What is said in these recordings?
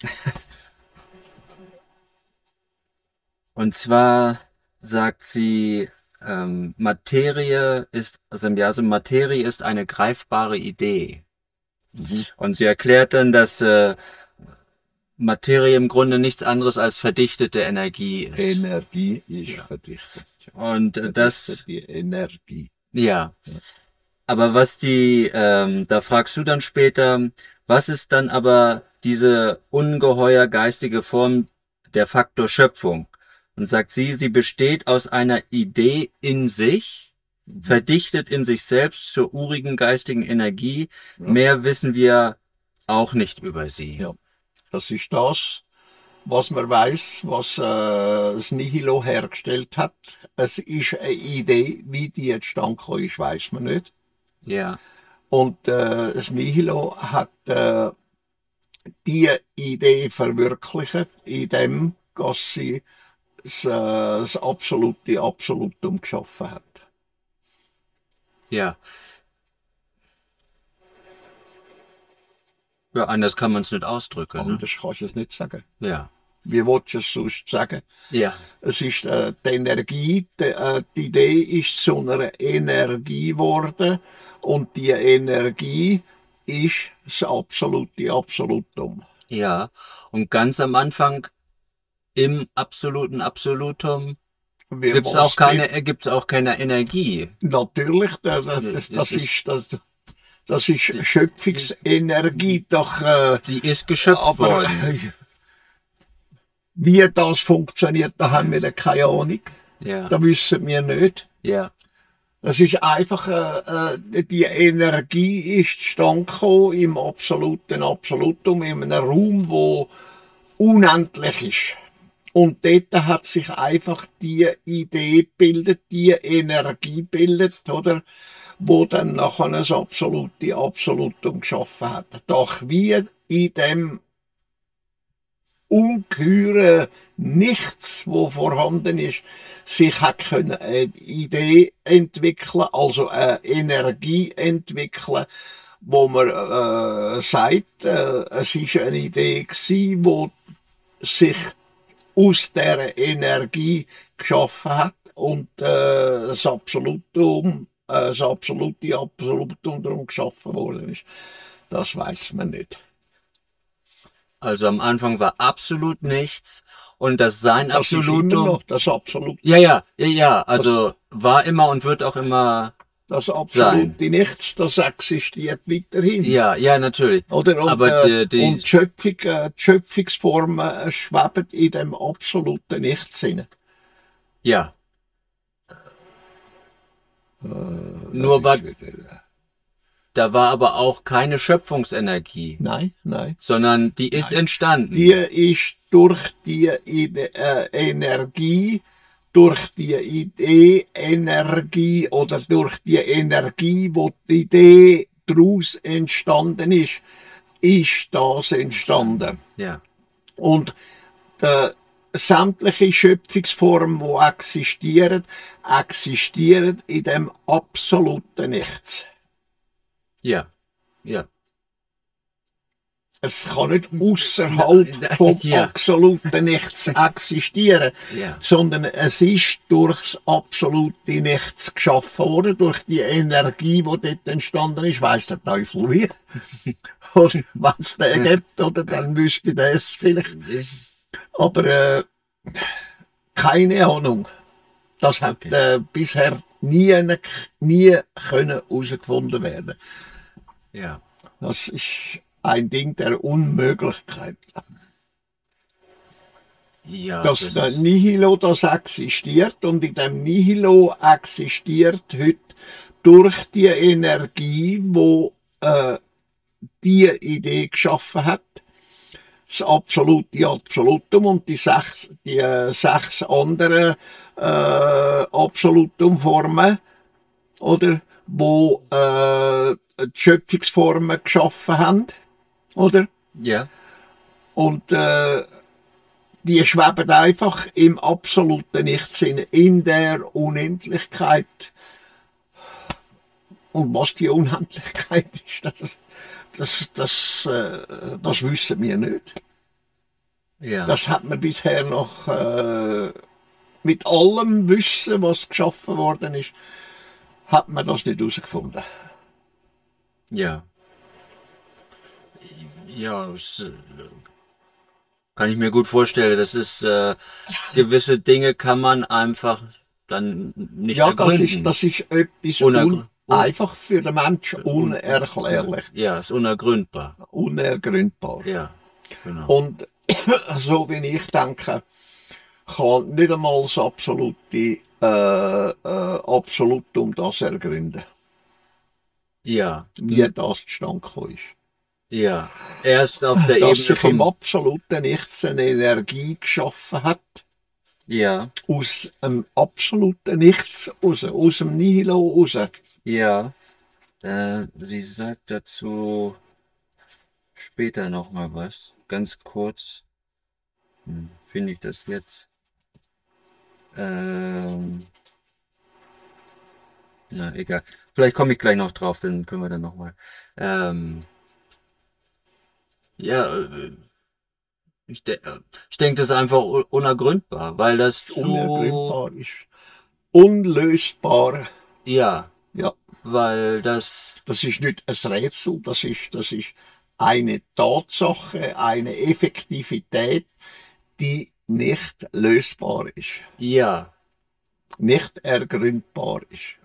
Und zwar sagt sie, Materie ist, also Materie ist eine greifbare Idee. Mhm. Und sie erklärt dann, dass Materie im Grunde nichts anderes als verdichtete Energie ist. Energie ist Ja. verdichtet. Und Verdichtet die Energie. ja. Ja. Aber da fragst du dann später, was ist dann aber diese ungeheuer geistige Form, der Faktor Schöpfung? Und sagt sie, sie besteht aus einer Idee in sich, Mhm. verdichtet in sich selbst zur urigen geistigen Energie. Ja. Mehr wissen wir auch nicht über sie. Ja. Das ist das, was man weiß, was das Nihilo hergestellt hat. Es ist eine Idee, wie die jetzt stand ist, weiß man nicht. Ja, Und das Nihilo hat die Idee verwirklicht, indem dass sie das absolute Absolutum geschaffen hat. ja. Ja, anders kann man es nicht ausdrücken, ne? Anders kannst du es nicht sagen. Ja, Wie willst du es sonst sagen? ja, Es ist die Energie, die Idee ist zu einer Energie geworden und die Energie ist das absolute Absolutum. ja. Und ganz am Anfang im absoluten Absolutum Wie was gibt's auch keine Energie. natürlich, Es ist, das ist Schöpfungsenergie, doch die ist geschöpft aber worden. wie das funktioniert, da haben wir keine Ahnung. Ja, Da wissen wir nicht. ja, Das ist einfach, die Energie ist zustande gekommen im absoluten Absolutum, in einem Raum, wo unendlich ist. Und dort hat sich einfach die Idee gebildet, die Energie gebildet, oder? Wo dann nachher das absolute Absolutum geschaffen hat. Doch wie in dem ungeheuren Nichts, wo vorhanden ist, sich hat können eine Idee entwickeln, also eine Energie entwickeln, wo man sagt, es ist eine Idee gewesen, wo sich aus der Energie geschaffen hat und das absolute Absolutum darum geschaffen worden ist. Das weiß man nicht. also am Anfang war absolut nichts und das Sein Das ist immer Absolutum, noch das Absolute. ja, also war immer und wird auch immer Das sein. absolute Nichts, das existiert weiterhin. Ja, ja, natürlich. Oder? Aber Und die Schöpfung, die Schöpfungsformen schweben in dem absoluten Nichts hinein. ja, Das nur war, ist wieder, da war aber auch keine Schöpfungsenergie, nein, nein. sondern die ist Nein. entstanden. Die ist durch die Energie, durch die Idee Energie oder durch die Energie, wo die Idee daraus entstanden ist das entstanden. Ja, Und sämtliche Schöpfungsformen, die existieren in dem absoluten Nichts. ja, ja. Es kann nicht außerhalb vom Ja, absoluten Nichts existieren, ja, sondern es ist durchs absolute Nichts geschaffen worden, durch die Energie, die dort entstanden ist. Weiss der Teufel wie. Oder wenn es den gibt, oder dann wüsste der es vielleicht. Aber keine Ahnung. Das hat okay. bisher nie können herausgefunden werden. Ja, Das ist ein Ding der Unmöglichkeit. ja, Dass das der ist, Nihilo das existiert und in dem Nihilo existiert heute durch die Energie, wo die Idee geschaffen hat, das absolute Absolutum und die sechs anderen Absolutumformen, oder, wo die Schöpfungsformen geschaffen haben, oder? ja, Und die schweben einfach im absoluten Nichts in der Unendlichkeit. Und was die Unendlichkeit ist, das wissen wir nicht. Ja. Das hat man bisher noch mit allem Wissen, was geschaffen worden ist, hat man das nicht herausgefunden. Ja. Ja, kann ich mir gut vorstellen. Das ist, gewisse Dinge kann man einfach dann nicht Ja, ergründen. das ist etwas einfach für den Menschen unerklärlich, Ja, ist unergründbar. unergründbar. Ja, genau. Und so wie ich denke, kann nicht einmal das absolute Absolutum das ergründen, Ja, wie das zustande gekommen ist. ja. Erst auf der Dass Ebene sich im vom, absoluten Nichts eine Energie geschaffen hat, ja, aus dem absoluten Nichts raus, aus dem Nihilo raus. ja. Sie sagt dazu später noch mal was. Ganz kurz. Finde ich das jetzt? Na, egal. Vielleicht komme ich gleich noch drauf, dann können wir dann noch mal. Ja, ich denke, das ist einfach unergründbar, weil das zu, Unergründbar ist. Unlösbar. ja, Ja, weil das, das ist nicht ein Rätsel, das ist eine Tatsache, eine Effektivität, die nicht lösbar ist, ja, nicht ergründbar ist.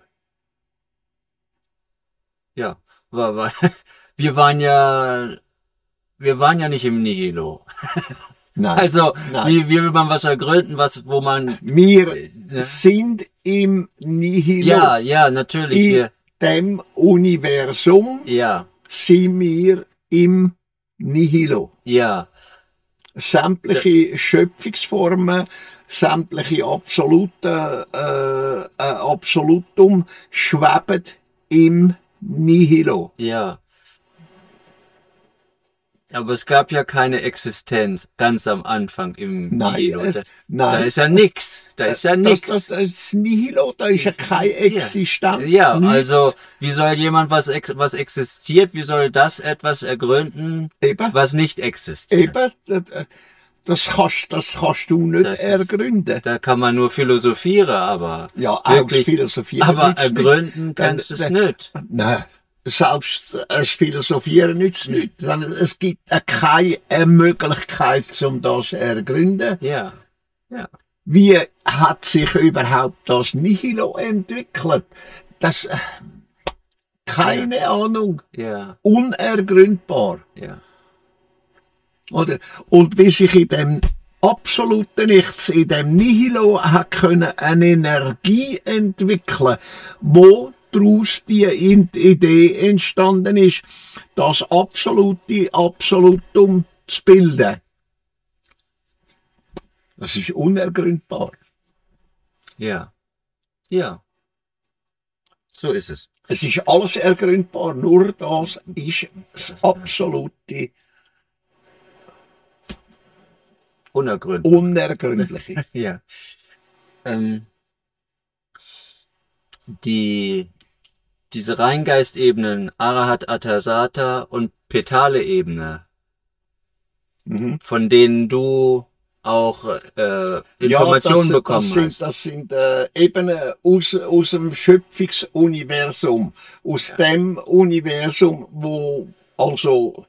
ja, weil wir waren ja, wir waren ja nicht im Nihilo. Nein, Also, nein. wie will man was ergründen, wo man, Wir ne? sind im Nihilo. Ja, ja, natürlich, In dem Universum ja, sind wir im Nihilo. ja, Sämtliche Schöpfungsformen, sämtliche Absolutum schweben im Nihilo. ja. Aber es gab ja keine Existenz ganz am Anfang im Nihilo. Da ist ja nix. Da ist ja nix. Das Nihilo, da ist ja keine Existenz. Ja, nichts. also wie soll jemand was existiert, wie soll das etwas ergründen, Eben. was nicht existiert? Eben, das kannst du nicht Das ist- ergründen. Da kann man nur philosophieren, aber Ja, auch wirklich, philosophieren aber nützt nicht. ergründen kannst du es nicht. Nein, selbst das Philosophieren nützt nicht. Es gibt keine Möglichkeit, um das zu ergründen. Ja, ja, Wie hat sich überhaupt das Nihilo entwickelt? Keine Ahnung. ja, Unergründbar. ja, Oder? Und wie sich in dem absoluten Nichts, in dem Nihilo, hat können eine Energie entwickeln, wo daraus die Idee entstanden ist, das absolute Absolutum zu bilden. Das ist unergründbar. ja, ja. So ist es. Es ist alles ergründbar, nur das ist das absolute Unergründbar. Unergründliche. Ja. Diese Reingeistebenen, Arahat, Atasata und Petale-Ebene, Mhm. von denen du auch Informationen bekommen hast. Das sind Ebenen aus dem Schöpfungsuniversum, aus dem Universum, wo, also,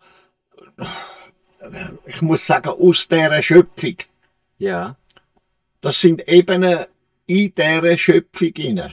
ich muss sagen, aus dieser Schöpfung. Ja, Das sind Ebenen in dieser Schöpfung hinein.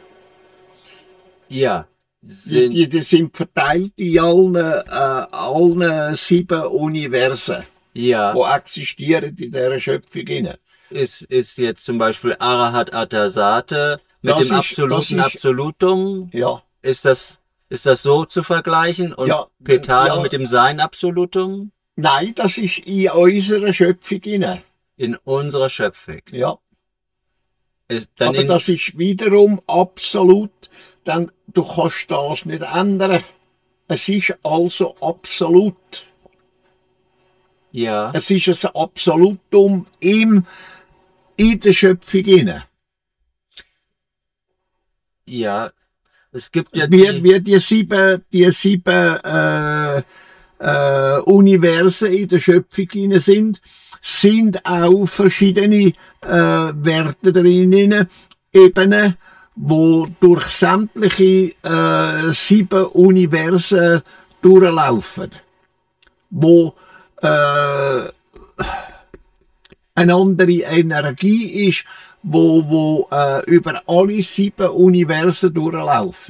ja, Die sind verteilt in allen 7 Universen, ja, die existieren in dieser Schöpfung hinein. ist jetzt zum Beispiel Arahat, Atasate mit Das dem ist- absoluten das ist- Absolutum. Ja, Ist das so zu vergleichen? Und Ja, Petale ja. mit dem Sein-Absolutum nein, das ist in unserer Schöpfung hinein. in unserer Schöpfung. Ja. Ist dann Aber das ist wiederum absolut, denn du kannst das nicht ändern. Es ist also absolut. ja, Es ist ein Absolutum in der Schöpfung hinein. ja, es gibt ja Wie die sieben Universen in der Schöpfung hinein sind auch verschiedene Werte drin, Ebenen, wo durch sämtliche 7 Universen durchlaufen, wo eine andere Energie ist, wo über alle 7 Universen durchlaufen.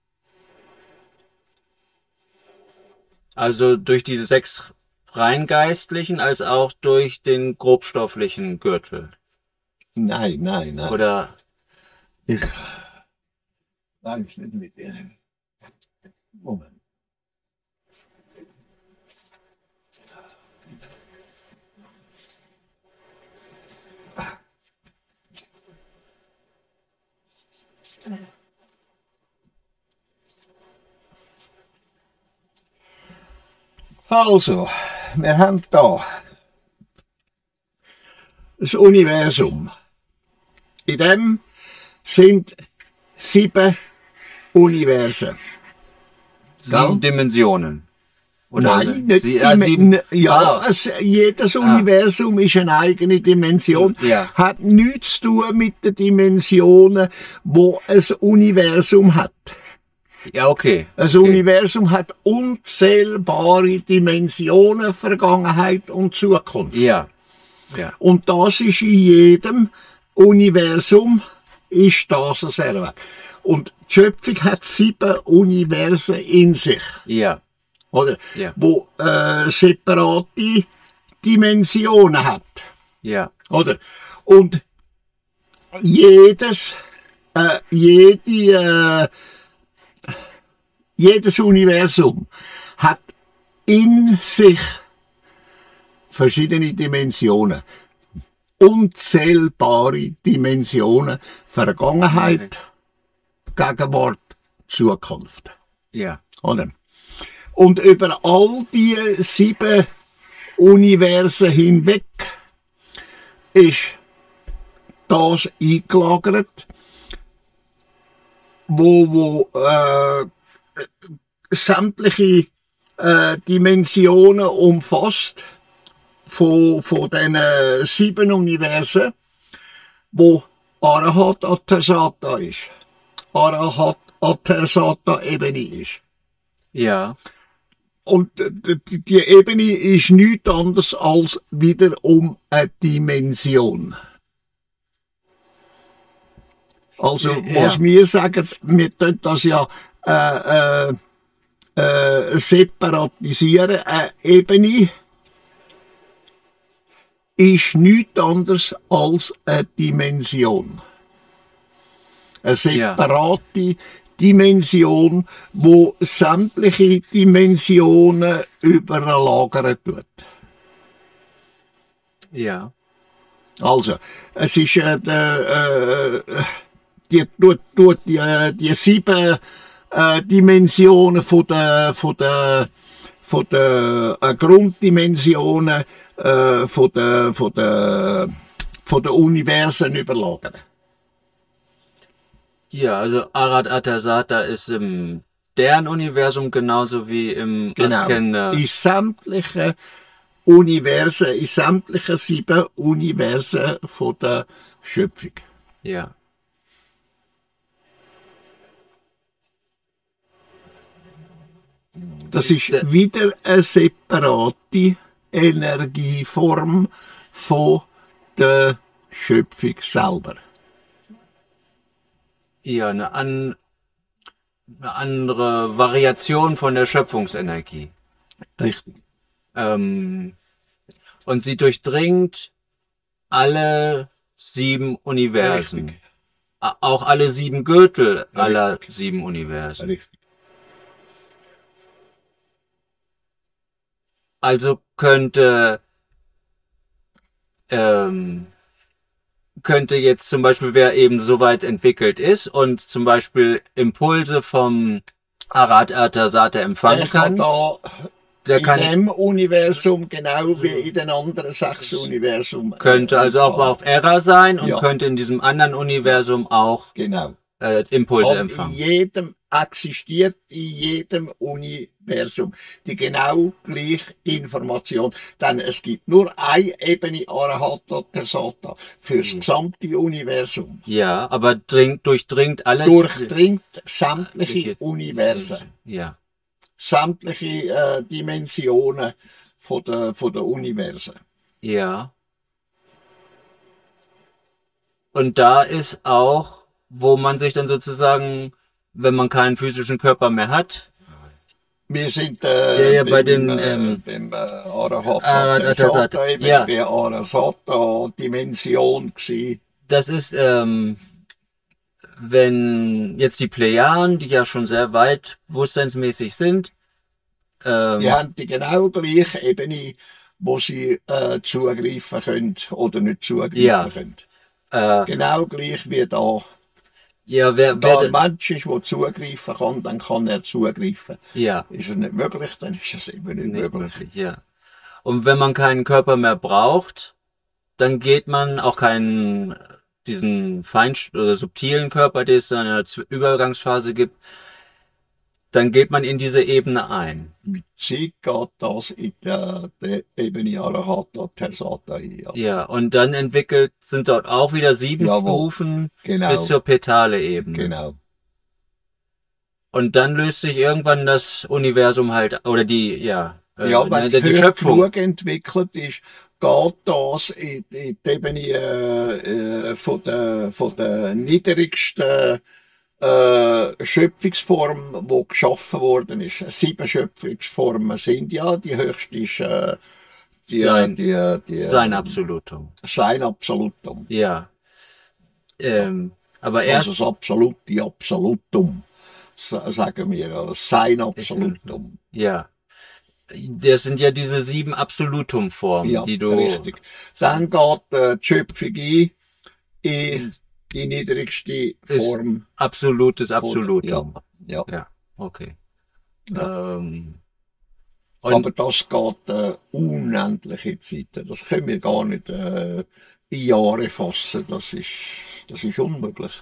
Also durch diese 6 rein geistlichen, als auch durch den grobstofflichen Gürtel. Nein. Oder? Ich weiß nicht mit dir. Moment. Also, wir haben da das Universum. In dem sind 7 Universen. 7 Dimensionen. Oder Nein, nicht jedes Universum ist eine eigene Dimension. Ja. Hat nichts zu tun mit den Dimensionen, wo ein Universum hat. Ja, okay. Das Universum hat unzählbare Dimensionen, Vergangenheit und Zukunft. Ja. Und das ist in jedem Universum ist das ein Server. Und die Schöpfung hat 7 Universen in sich. Ja. Oder? Ja. Wo separate Dimensionen hat. Ja. Oder? Und jedes Universum hat in sich verschiedene Dimensionen. Unzählbare Dimensionen. Vergangenheit, Gegenwart, Zukunft. Ja. Oder? Und über all die 7 Universen hinweg ist das eingelagert, wo sämtliche Dimensionen umfasst von diesen 7 Universen, wo Arahat Atersata ist. Arahat Atersata Ebene ist. Ja. Und die Ebene ist nichts anderes als wiederum eine Dimension. Also, was wir sagen, wir tun das ja separatisieren. Eine Ebene ist nichts anderes als eine Dimension. Eine separate Dimension, wo sämtliche Dimensionen überlagern tut. Ja. Also, es ist die 7 Dimensionen von der Grunddimensionen von der Universen überlagern. Ja, also Arhat Atersata ist im deren Universum genauso wie im Askender. In sämtlichen Universen, in sämtlichen 7 Universen von der Schöpfung. Ja. Das ist wieder eine separate Energieform von der Schöpfung selber. Ja, eine andere Variation von der Schöpfungsenergie. Richtig. Und sie durchdringt alle 7 Universen. Richtig. Auch alle 7 Gürtel aller 7 Universen. Richtig. Also könnte jetzt zum Beispiel, wer eben so weit entwickelt ist und zum Beispiel Impulse vom Arhat Atersata empfangen kann, der kann in dem Universum genau wie in den anderen 6 Universum. Könnte also auch auf Erra sein und könnte in diesem anderen Universum auch Impulse empfangen. In jedem existiert in jedem Universum die genau gleiche Information. Denn es gibt nur eine Ebene Arahata Tersata fürs gesamte Universum. Ja, aber durchdringt alle. Durchdringt sämtliche Universen. Ja. Sämtliche Dimensionen von der Universen. Ja. Und da ist auch, wo man sich dann sozusagen, wenn man keinen physischen Körper mehr hat. Wir sind bei den beim Arahata Tersata, eben bei Arahata Dimension gewesen. Das ist, wenn jetzt die Plejaden, die ja schon sehr weit bewusstseinsmäßig sind, die haben die genau gleiche Ebene, wo sie zugreifen können oder nicht zugreifen können. Genau gleich wie da. Ja, wer ein Mensch ist, der zugreifen kann, dann kann er zugreifen. Ja. Ist es nicht möglich, dann ist es eben nicht möglich. Ja. Und wenn man keinen Körper mehr braucht, dann geht man auch diesen oder subtilen Körper, den es dann in der Übergangsphase gibt, dann geht man in diese Ebene ein. Mit Zeit geht das in der Ebene Arahata Tersata ein. Ja, und dann sind dort auch wieder 7 Stufen bis zur petale Ebene. Genau. Und dann löst sich irgendwann das Universum halt, oder die wenn es die Schöpfung genug entwickelt ist, geht das in die Ebene von der niedrigsten Schöpfungsform, die geschaffen worden ist. 7 Schöpfungsformen sind ja, die höchste ist sein Absolutum. Sein Absolutum. Ja. Aber erst... Also das absolute Absolutum, sagen wir, sein Absolutum. Ja. Das sind ja diese 7 Absolutumformen, die du... Richtig. Dann geht die Schöpfung in die niedrigste Form. Absolutes Absolutum. Ja. Okay. Ja. Aber das geht unendliche Zeiten. Das können wir gar nicht in Jahre fassen. Das ist unmöglich.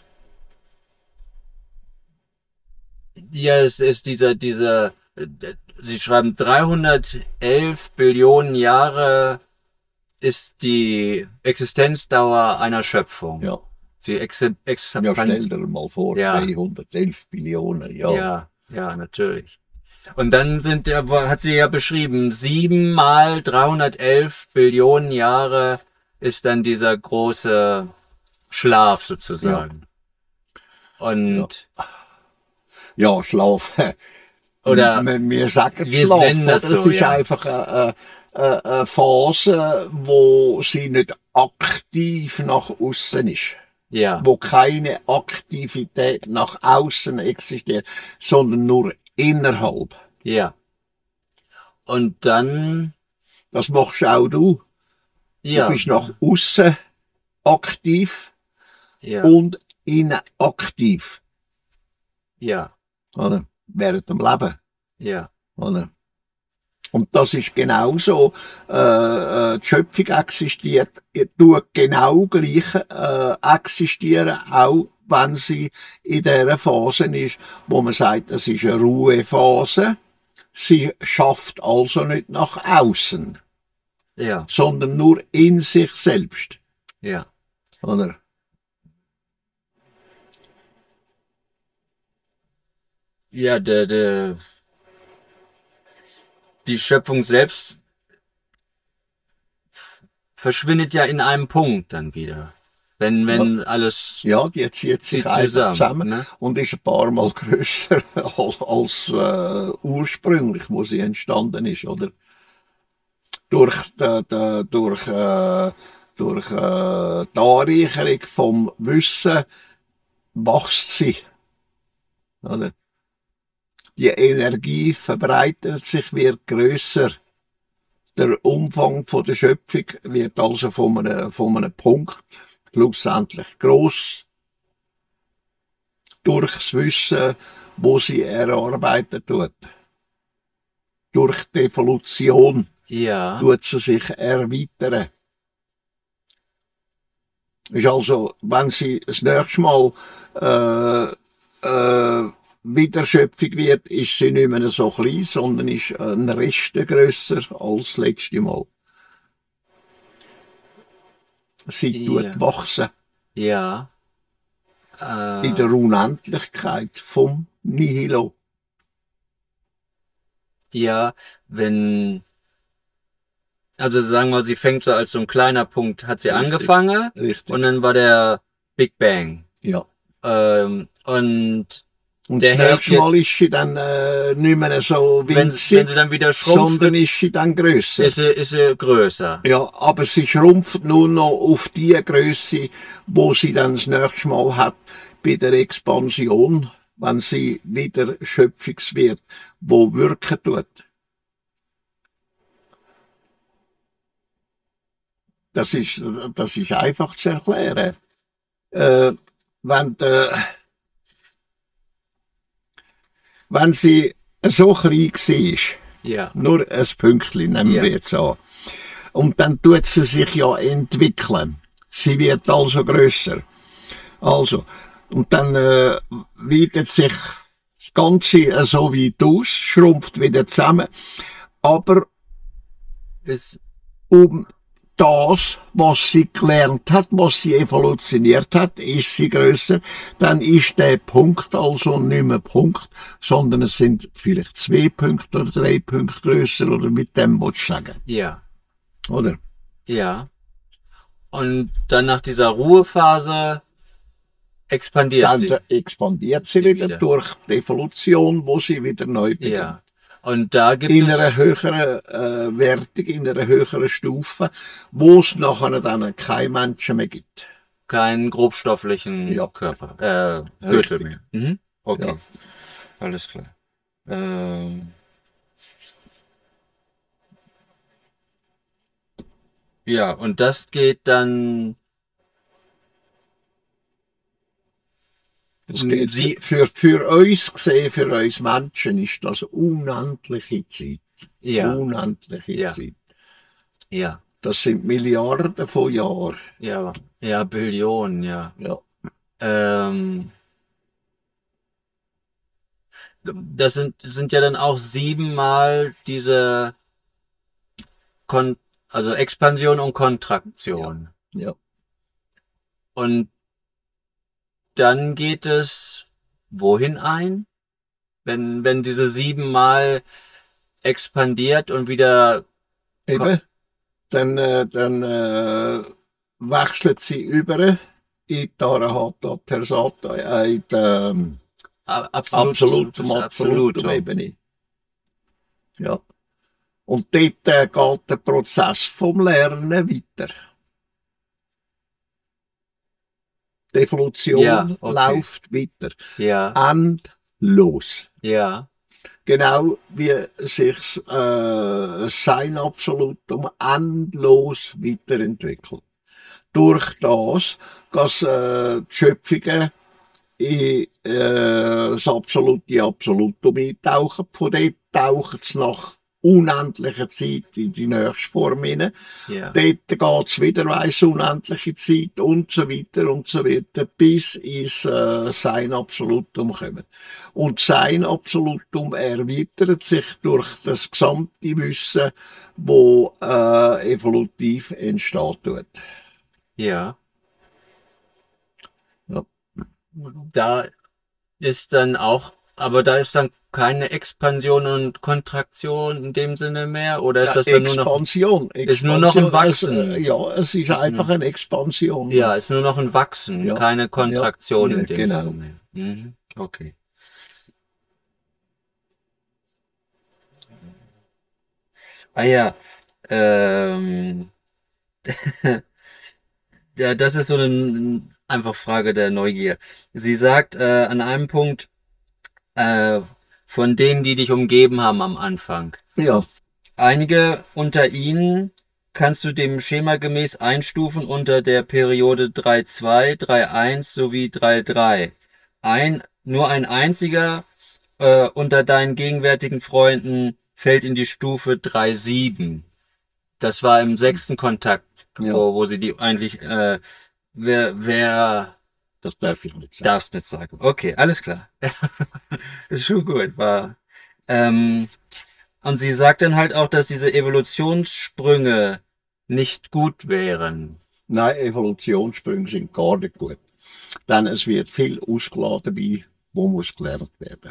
Ja, es ist dieser, Sie schreiben 311 Billionen Jahre ist die Existenzdauer einer Schöpfung. Ja. Ja, stell dir mal vor, 311 Billionen, ja, natürlich. Und dann hat sie ja beschrieben, 7 mal 311 Billionen Jahre ist dann dieser große Schlaf sozusagen. Ja. Und Schlaf. Oder wir sagen Schlaf. Das ist einfach eine Phase, wo sie nicht aktiv nach außen ist. Ja. Wo keine Aktivität nach außen existiert, sondern nur innerhalb. Ja. Und dann... Das machst auch du. Ja. Du bist nach außen aktiv und innen aktiv. Ja. Oder? Während dem Leben. Ja. Oder? Und das ist genauso, die Schöpfung existiert, tut genau gleich existieren, auch wenn sie in der Phase ist, wo man sagt, das ist eine Ruhephase. Sie schafft also nicht nach außen, sondern nur in sich selbst. Ja. Oder? Ja, die Schöpfung selbst verschwindet ja in einem Punkt dann wieder. Wenn alles... Ja, die zieht sich zusammen ne? Und ist ein paar Mal grösser als ursprünglich, wo sie entstanden ist, oder? Durch die Anreicherung vom Wissen wächst sie, oder? Die Energie verbreitet sich, wird grösser. Der Umfang von der Schöpfung wird also von einem Punkt schlussendlich gross. Durch das Wissen, wo sie erarbeitet tut. Durch die Evolution tut sie sich erweitern. Ist also, wenn sie das nächste Mal wieder Schöpfung wird, ist sie nicht mehr so klein, sondern ist ein Rest grösser als das letzte Mal. Sie tut wachsen. Ja. In der Unendlichkeit vom Nihilo. Ja, also sagen wir, sie fängt so als so ein kleiner Punkt, hat sie Richtig, angefangen richtig. und dann war der Big Bang. Ja. Und Und der das hält nächste Mal jetzt, ist sie dann nicht mehr so wenn winzig, sie dann wieder schrumpft, sondern ist sie dann grösser. ist sie größer. Ja, aber sie schrumpft nur noch auf die Größe, wo sie dann das nächste Mal hat bei der Expansion, wenn sie wieder schöpfungswert, wo wirken tut. Das ist einfach zu erklären. Wenn, wenn sie so klein war, Ja. nur ein Pünktchen nehmen wir jetzt an, und dann tut sie sich ja entwickeln. Sie wird also grösser. Also, und dann weitet sich das Ganze so weit aus, schrumpft wieder zusammen, aber um das, was sie gelernt hat, was sie evolutioniert hat, ist sie grösser, dann ist der Punkt also nicht mehr Punkt, sondern es sind vielleicht 2 Punkte oder 3 Punkte grösser, oder mit dem willst du sagen. Ja. Oder? Ja. Und dann nach dieser Ruhephase expandiert Dann sie. expandiert sie wieder durch die Evolution, wo sie wieder neu beginnt. Ja. Und da gibt in es einer höheren Wertung, in einer höheren Stufe, wo es nachher dann kein Menschen mehr gibt. keinen grobstofflichen Körper, Gürtel mehr. Mhm. Okay. Ja. Alles klar. Ja, und das geht dann. Das geht für uns gesehen, für uns Menschen, ist das unendliche Zeit. Ja. Unendliche Zeit. Ja. Das sind Milliarden von Jahren. Ja, ja, Billionen, ja. Ja. Das sind ja dann auch 7-mal diese also Expansion und Kontraktion. Ja. Und dann geht es wohin ein? Wenn diese 7-mal expandiert und wieder Eben. Dann wechselt sie über in die Arahata Tersata, in die Absolutum Ebene. Ja. Und dort geht der Prozess vom Lernen weiter. Die Evolution läuft weiter. Ja. Endlos. Ja. Genau wie sich sein Absolutum endlos weiterentwickelt. Durch das, dass die Schöpfungen in das absolute Absolutum eintauchen. Von dort tauchen sie nach unendlicher Zeit in die nächste Form hinein. Ja. Dort geht es wieder weiss unendliche Zeit und so weiter, bis ins sein Absolutum kommen. Und sein Absolutum erweitert sich durch das gesamte Wissen, wo evolutiv entsteht tut. Ja. Ja. Da ist dann auch, aber da ist dann keine Expansion und Kontraktion in dem Sinne mehr, oder ist das dann nur noch Expansion, ist nur noch ein Wachsen? Es ist einfach eine Expansion. Ja, ist nur noch ein Wachsen, keine Kontraktion in dem genau. Sinne mehr. Mhm. Okay. Ah ja, ja, das ist so eine einfach Frage der Neugier. Sie sagt an einem Punkt, von denen, die dich umgeben haben am Anfang. Ja. Einige unter ihnen kannst du dem Schema gemäß einstufen unter der Periode 3.2, 3.1 sowie 3.3. Nur ein einziger unter deinen gegenwärtigen Freunden fällt in die Stufe 3.7. Das war im 6. Kontakt, wo sie die eigentlich, wer Das darf ich nicht sagen. Darfst nicht sagen. Okay, alles klar. Ist schon gut. Ähm, und sie sagt dann halt auch, dass diese Evolutionssprünge nicht gut wären. Nein, Evolutionssprünge sind gar nicht gut. Denn es wird viel ausgeladen dabei, wo muss gelernt werden.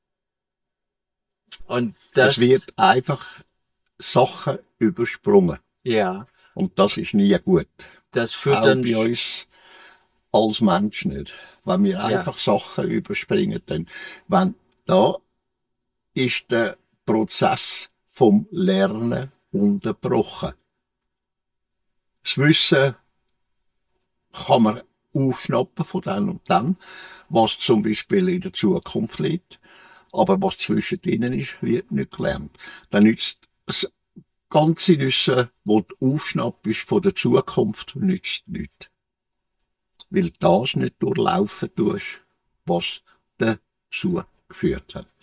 Und Es das, wird einfach Sachen übersprungen. ja, Und das ist nie gut. das führt Auch dann, bei uns als Mensch nicht. Wenn wir ja, einfach Sachen überspringen, dann, wenn, da ist der Prozess vom Lernen unterbrochen. Das Wissen kann man aufschnappen von dann und dann, was zum Beispiel in der Zukunft liegt. Aber was zwischendrin ist, wird nicht gelernt. Dann nützt das ganze Wissen, das du aufschnappst von der Zukunft, nützt nichts. Weil das nicht durchlaufen tust, was dazu geführt hat.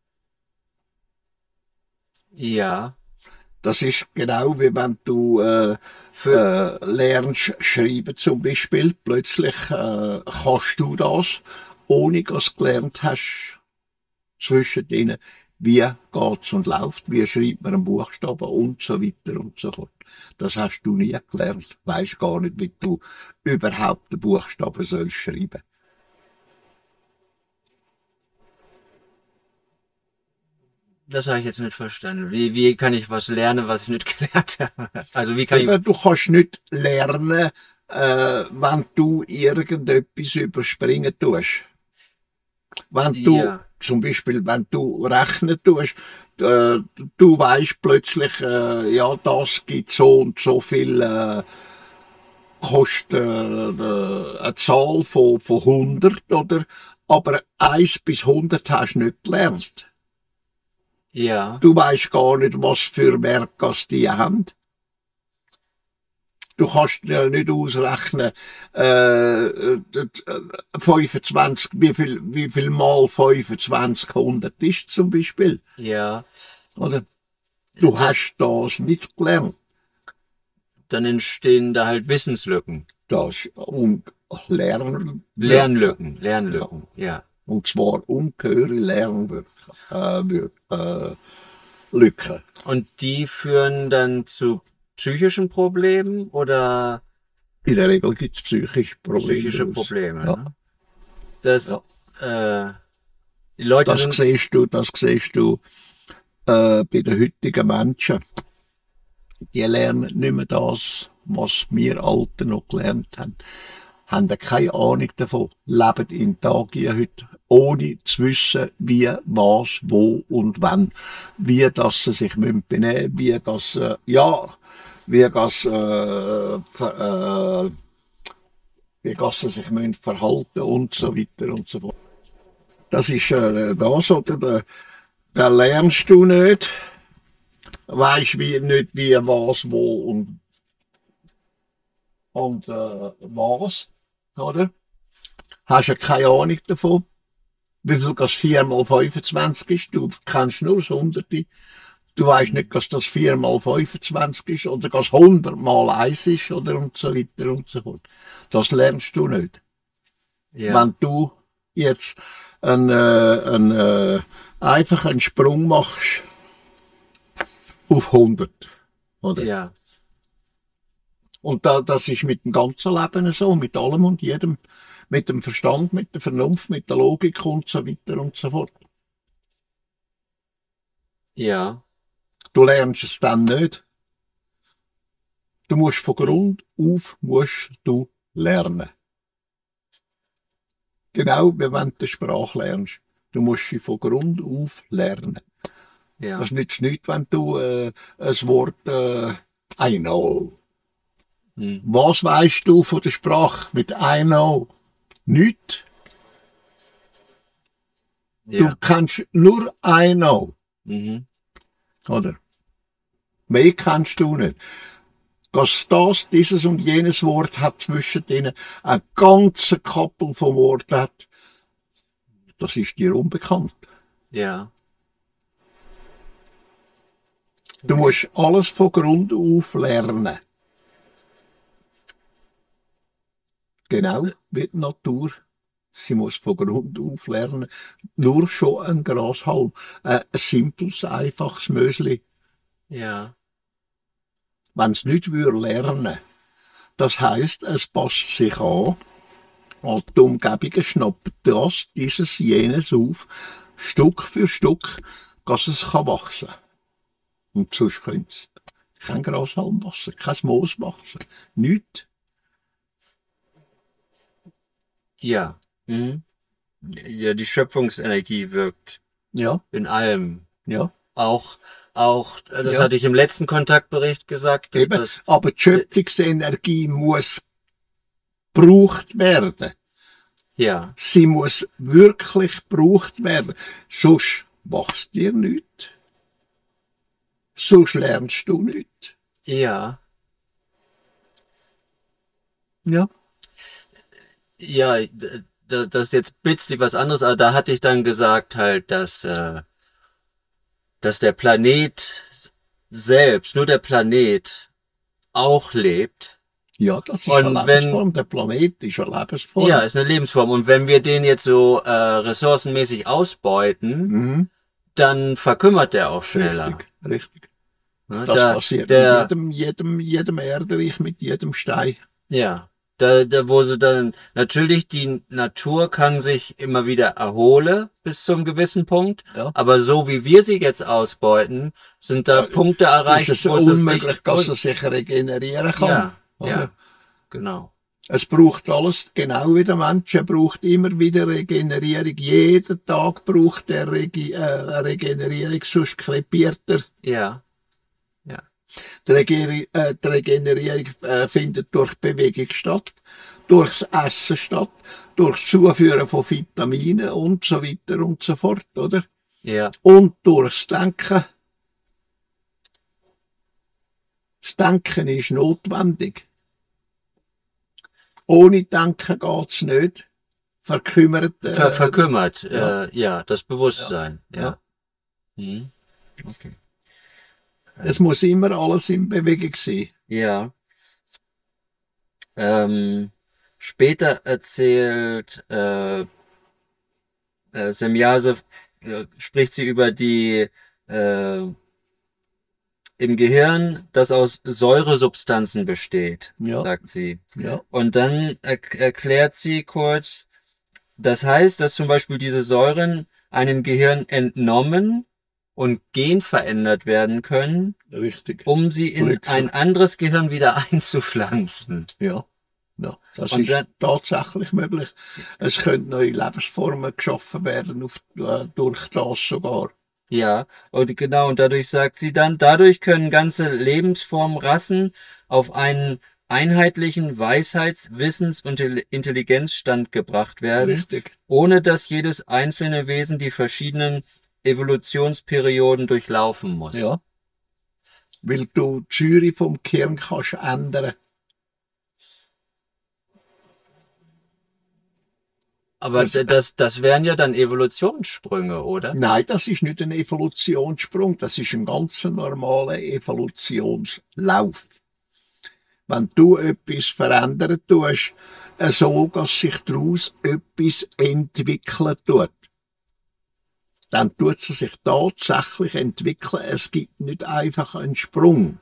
ja, Das ist genau wie wenn du für, lernst schreiben zum Beispiel. Plötzlich kannst du das, ohne dass du gelernt hast, zwischen denen, wie geht's und läuft, wie schreibt man einen Buchstaben und so weiter und so fort. Das hast du nie gelernt. Weisst gar nicht, wie du überhaupt den Buchstaben sollst schreiben. das habe ich jetzt nicht verstanden. Wie kann ich was lernen, was ich nicht gelernt habe? Also wie kann ich, Eben, du kannst nicht lernen, wenn du irgendetwas überspringen tust. Wenn du, ja, zum Beispiel, wenn du rechnen tust, äh, du weißt plötzlich, ja, das gibt so und so viel, kostet eine Zahl von 100, oder? Aber 1 bis 100 hast du nicht gelernt. ja, Du weißt gar nicht, was für Werke die haben. Du kannst ja nicht ausrechnen, 25, wie viel mal 2500 ist zum Beispiel. ja, Oder? Du da, hast das nicht gelernt. dann entstehen da halt Wissenslücken. Das und Lernlücken. Ja. Lernlücken, ja. Und zwar ungeheure Lücken. Und die führen dann zu psychischen Problemen oder In der Regel gibt es psychische Probleme psychische daraus. Probleme, Ja, ne? Das, ja. äh, die Leute sind, Das siehst du bei den heutigen Menschen. Die lernen nicht mehr das, was wir Alten noch gelernt haben. Haben keine Ahnung davon, leben in Tag heute, ohne zu wissen, wie, was, wo und wann. Wie das sie sich benehmen müssen, wie das, ja, wie das, wie das sie sich müssen verhalten und so weiter und so fort. Das ist das, oder? Da lernst du nicht, weisst nicht wie, was, wo und was, oder? Hast ja keine Ahnung davon, wie viel das 4 mal 25 ist. Du kennst nur das Hunderte. Du weißt nicht, dass das 4 mal 25 ist oder dass 100 mal 1 ist oder und so weiter und so fort. Das lernst du nicht. ja, Wenn du jetzt einfach einen Sprung machst auf 100, oder? ja, Und das ist mit dem ganzen Leben so, mit allem und jedem, mit dem Verstand, mit der Vernunft, mit der Logik und so weiter und so fort. ja, Du lernst es dann nicht. Du musst von Grund auf musst du lernen. Genau wie wenn du eine Sprache lernst. Du musst sie von Grund auf lernen. ja. Das nützt nichts, wenn du ein Wort I know. Hm. Was weißt du von der Sprache mit I know? Nichts. Du Ja. kannst nur I know, Mhm. oder? Mehr kannst du nicht. Dass das, dieses und jenes Wort hat zwischen denen eine ganze Koppel von Worten hat, das ist dir unbekannt. Ja. Du Okay. musst alles von Grund auf lernen. Genau, wie die Natur. Sie muss von Grund auf lernen. Nur schon ein Grashalm. Ein simples, einfaches Mösli. Ja. Wenn es nicht lernen, das heisst, es passt sich an die Umgebung, schnappt das, dieses, jenes auf, Stück für Stück, dass es wachsen kann. Und sonst könnte es kein Grashalm wachsen, kein Moos wachsen, nichts. Ja. Mhm. Ja, die Schöpfungsenergie wirkt Ja, in allem. ja, Das ja. hatte ich im letzten Kontaktbericht gesagt, Eben. dass, Aber die Schöpfungsenergie muss gebraucht werden. ja, Sie muss wirklich gebraucht werden. Sonst wachst dir nichts. Sonst lernst du nichts. ja, Ja. ja, das ist jetzt ein bisschen was anderes, aber da hatte ich dann gesagt halt, dass der Planet selbst, nur der Planet, auch lebt. Ja, das ist eine Und wenn, Lebensform. Der Planet ist eine ja, Lebensform. ist eine Lebensform. Und wenn wir den jetzt so ressourcenmäßig ausbeuten, Mhm. dann verkümmert der auch schneller. Richtig, richtig. Ne, Das passiert mit der, jedem Erdreich, mit jedem Stein. ja, wo sie dann, natürlich, die Natur kann sich immer wieder erholen bis zum gewissen Punkt, Ja. aber so wie wir sie jetzt ausbeuten, sind da Ja, Punkte ist erreicht, es wo es unmöglich, sich, dass er sich regenerieren kann. ja, Oder? ja, genau. Es braucht alles, genau wie der Mensch, er braucht immer wieder Regenerierung. Jeden Tag braucht er eine Regenerierung, sonst krepiert er. Ja, ja, Die Regenerierung findet durch Bewegung statt, durchs Essen statt, durch Zuführen von Vitaminen und so weiter und so fort, oder? ja, Und durchs Denken. Das Denken ist notwendig. Ohne Denken geht's nicht. Verkümmert. verkümmert, Ja. ja, das Bewusstsein, Ja. ja. Hm. Okay. Es muss immer alles in Bewegung sein. Ja. Später erzählt Semjase, spricht sie über die äh, im Gehirn, das aus Säuresubstanzen besteht, Ja, sagt sie. ja, Und dann erklärt sie kurz, das heißt, dass zum Beispiel diese Säuren einem Gehirn entnommen und genverändert werden können, richtig. um sie in Glück. ein anderes Gehirn wieder einzupflanzen. Ja, ja, das Und ist dann, tatsächlich möglich. Es können neue Lebensformen geschaffen werden, durch das sogar. ja, und genau, und dadurch sagt sie dann, dadurch können ganze Lebensformen, Rassen auf einen einheitlichen Weisheits-, Wissens- und Intelligenzstand gebracht werden, Richtig. ohne dass jedes einzelne Wesen die verschiedenen Evolutionsperioden durchlaufen muss. Ja. Weil du die Säure vom Kern kannst ändern. Aber Das- das wären ja dann Evolutionssprünge, oder? Nein, das ist nicht ein Evolutionssprung, das ist ein ganz normaler Evolutionslauf. Wenn du etwas verändern tust, so dass sich daraus etwas entwickeln tut, dann tut es sich tatsächlich entwickeln. Es gibt nicht einfach einen Sprung.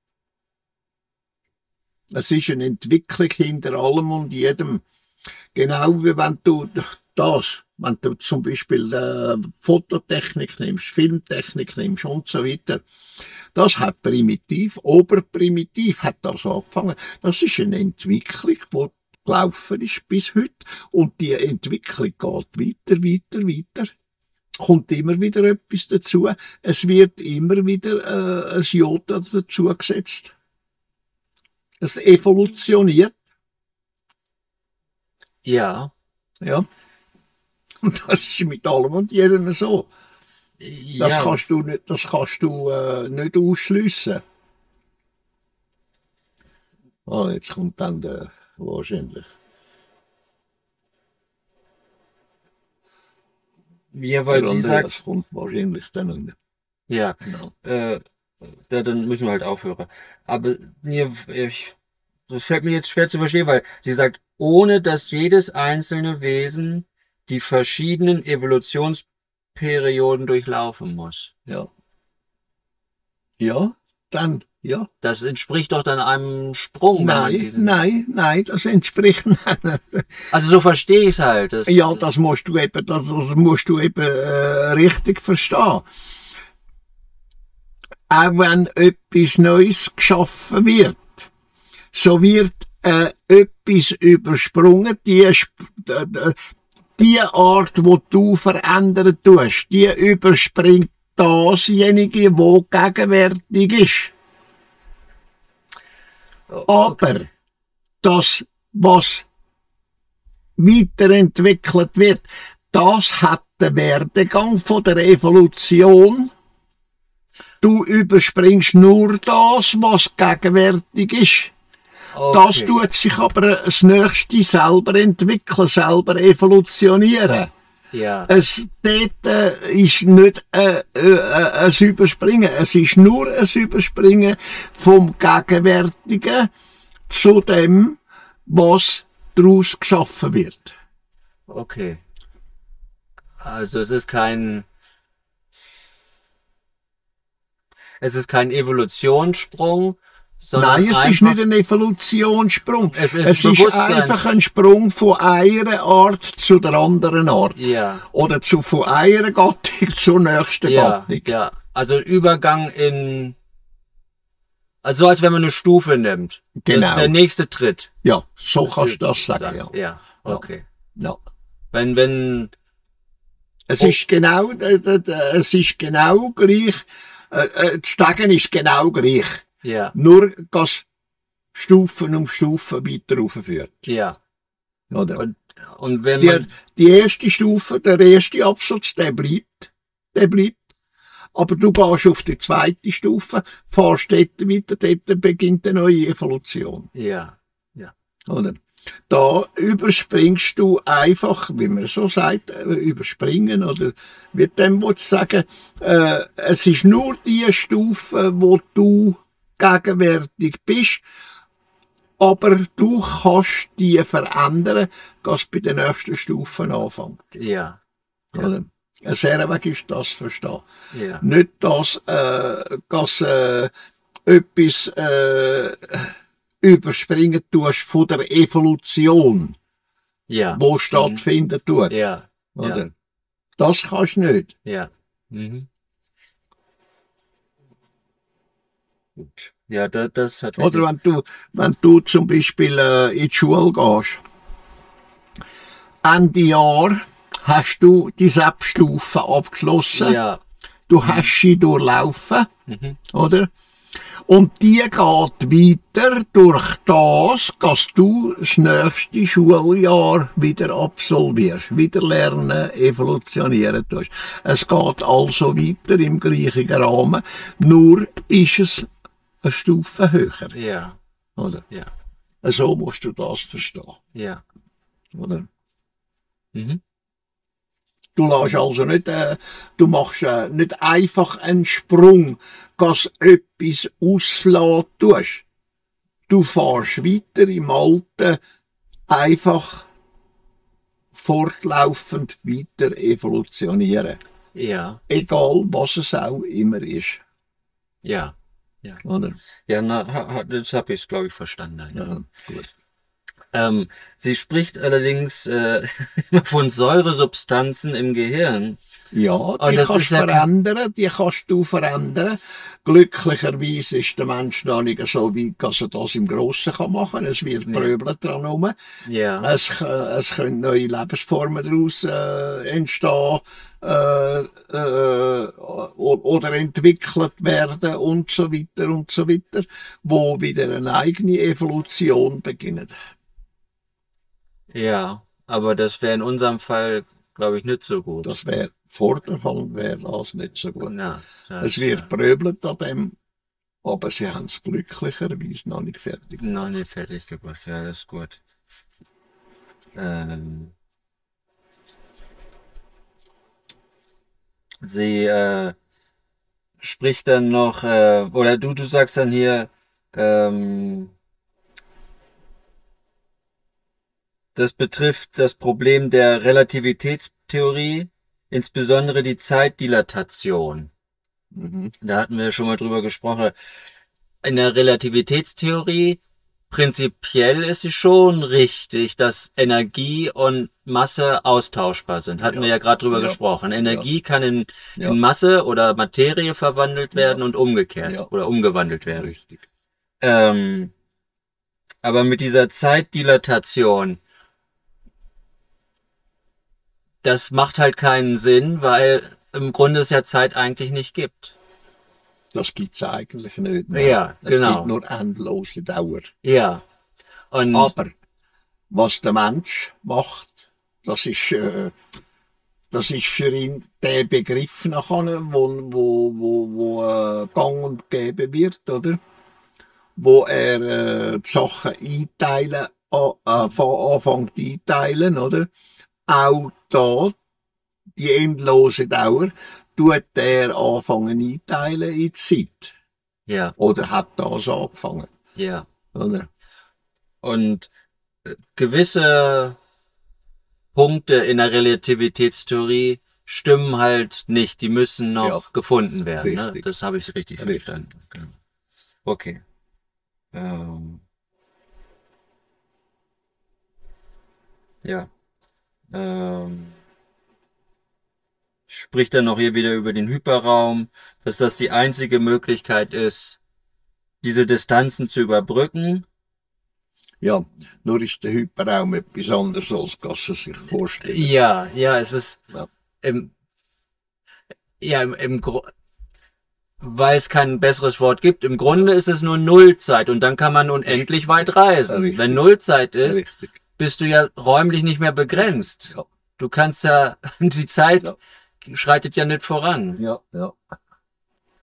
Es ist eine Entwicklung hinter allem und jedem. Genau wie wenn du zum Beispiel Fototechnik nimmst, Filmtechnik nimmst und so weiter. Das hat oberprimitiv hat das angefangen. Das ist eine Entwicklung, die gelaufen ist bis heute. Und die Entwicklung geht weiter. Kommt immer wieder etwas dazu. Es wird immer wieder ein Jota dazu gesetzt. Es evolutioniert. Ja. Ja. Und das ist mit allem und jedem so. Das Ja, kannst du nicht ausschliessen. Ah, jetzt kommt dann der wahrscheinlich. ja, weil Der sie sagt, Andreas kommt wahrscheinlich dann nicht. ja, Genau. dann müssen wir halt aufhören. Aber das fällt mir jetzt schwer zu verstehen, weil sie sagt, ohne dass jedes einzelne Wesen die verschiedenen Evolutionsperioden durchlaufen muss. Ja. Ja, dann, ja. Das entspricht doch dann einem Sprung, wenn man Nein, diesen... nein, das entspricht nicht. Also so verstehe ich es halt. Das, Ja, das musst du eben, richtig verstehen. Auch wenn etwas Neues geschaffen wird, so wird etwas übersprungen. Die Art, wo du verändern tust, die überspringt dasjenige, wo gegenwärtig ist. Aber das, was weiterentwickelt wird, das hat den Werdegang von der Evolution. Du überspringst nur das, was gegenwärtig ist. Das tut sich aber das Nächste selber entwickeln, selber evolutionieren. Ja. Dort ist nicht ein Überspringen, es ist nur ein Überspringen vom Gegenwärtigen zu dem, was daraus geschaffen wird. Okay. Also es ist kein Evolutionssprung, sondern Nein, es ist nicht ein Evolutionssprung. Es ist einfach ein Sprung von einer Art zu der anderen Art. Ja. Oder von einer Gattung zur nächsten Gattung. Ja, also Übergang in... Also als wenn man eine Stufe nimmt. Genau. Das ist der nächste Tritt. Ja, so kannst du das sagen, ja. Ja, okay. Ja. Wenn... Es ist genau gleich, die Stegen ist genau gleich. Ja. Nur, dass Stufen um Stufen weiter raufführt. Ja. Oder? Und wenn man... Die erste Stufe, der erste Absatz, der bleibt. Aber du gehst auf die zweite Stufe, fahrst dort weiter, dort beginnt eine neue Evolution. Ja. Ja. Oder? Da überspringst du einfach, wie man so sagt, überspringen, oder wie dem willst du sagen, es ist nur die Stufe, wo du gegenwärtig bist, aber du kannst die verändern, dass bei den nächsten Stufen anfängt. Ja. Oder? Ein sehr Weg ist das verstehen. Ja. Nicht, dass etwas überspringen tust von der Evolution, wo stattfinden tut. Ja. Oder? Ja. Das kannst du nicht. Ja. Mhm. Gut. Ja, das hat... Oder wenn du zum Beispiel in die Schule gehst, Ende Jahr hast du die Selbststufe abgeschlossen. Ja. Du hast sie durchlaufen, oder? Und die geht weiter durch das, dass du das nächste Schuljahr wieder absolvierst, wieder lernen, evolutionieren tust. Es geht also weiter im gleichen Rahmen, nur ist es eine Stufe höher. Ja. Oder? Ja. So musst du das verstehen. Ja. Oder? Mhm. Du lässt also nicht, du machst nicht einfach einen Sprung, dass etwas auslassen tust. Du fährst weiter im Alten, einfach fortlaufend weiter evolutionieren. Ja. Egal, was es auch immer ist. Ja. Ja. Oder? Ja, das habe ich, glaube ich, verstanden. Ja, gut. Sie spricht allerdings immer von Säuresubstanzen im Gehirn. Ja, die kannst du verändern. Glücklicherweise ist der Mensch noch nicht so weit, dass er das im Grossen machen kann. Es wird Pröbeln dran rum. Ja. Es können neue Lebensformen daraus entstehen oder entwickelt werden und so weiter, wo wieder eine eigene Evolution beginnen. Ja, aber das wäre in unserem Fall, glaube ich, nicht so gut. Das wäre vorderhand wäre das nicht so gut. Ja, es wird pröbelt an dem, aber sie haben es glücklicherweise noch nicht fertig gemacht. Noch nicht fertig gebracht, ja, das ist gut. Sie spricht dann noch, oder du sagst dann hier, Das betrifft das Problem der Relativitätstheorie, insbesondere die Zeitdilatation. Da hatten wir schon mal drüber gesprochen. In der Relativitätstheorie prinzipiell ist es schon richtig, dass Energie und Masse austauschbar sind. Hatten wir ja gerade drüber gesprochen. Energie kann in Masse oder Materie verwandelt werden und umgekehrt oder umgewandelt werden. Richtig. Aber mit dieser Zeitdilatation, das macht halt keinen Sinn, weil im Grunde es ja Zeit eigentlich nicht gibt. Das gibt's eigentlich nicht. Ja, es genau. gibt nur endlose Dauer. Ja. Und Aber was der Mensch macht, das ist für ihn der Begriff nachher, wo gang und gäbe wird, oder? Wo er die Sachen einteilen, anfängt einteilen, oder? Auch da, die endlose Dauer, tut er anfangen einteilen in die Zeit. ja, Oder hat das angefangen, ja. oder? Und gewisse Punkte in der Relativitätstheorie stimmen halt nicht. Die müssen noch gefunden werden. Ne? Richtig. Das habe ich richtig verstanden. Genau. Okay. Ja. Spricht dann noch hier wieder über den Hyperraum, dass das die einzige Möglichkeit ist, diese Distanzen zu überbrücken. Ja, nur ist der Hyperraum etwas anderes, als man sich vorstellt. Ja, es ist Ja. im weil es kein besseres Wort gibt. Im Grunde ist es nur Nullzeit und dann kann man unendlich weit reisen. Richtig. Wenn Nullzeit ist, Richtig. bist du ja räumlich nicht mehr begrenzt. Ja. Du kannst ja, die Zeit schreitet ja nicht voran. Ja, ja.